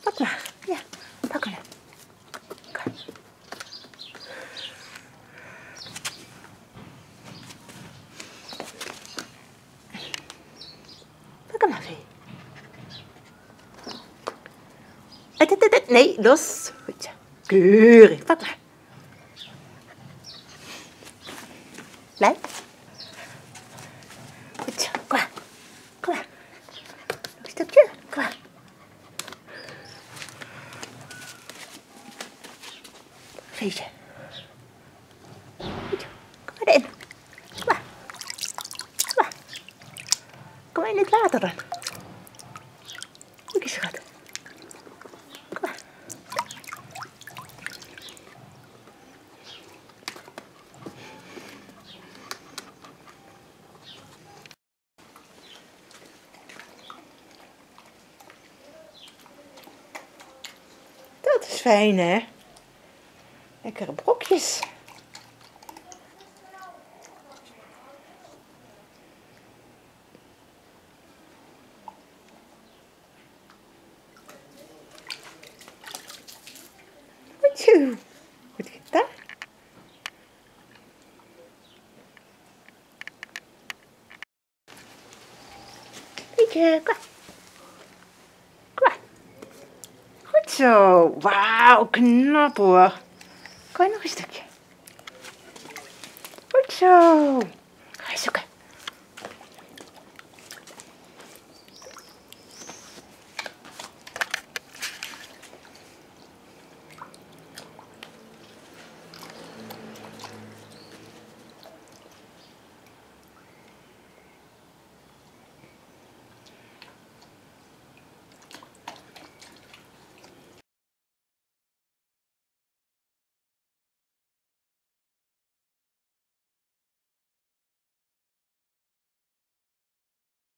Pak maar. Ja, pak hem. Kom. Pak hem maar, Vee. Nee, los. Goed zo. Keurig. Pak maar. Blijf. Goed zo. Kom maar. Kom maar. Nog een stukje. Kom maar. Veetje. Goed zo. Kom maar erin. Kom maar. Kom maar. Kom maar in het water dan. Goed schat. Kom maar. Dat is fijn, hè? Lekkere brokjes. Goed zo. Goed gedaan. Beetje, kom. Kom. Goed zo. Wauw, knap hoor. Kan je nog een stukje? Goed zo.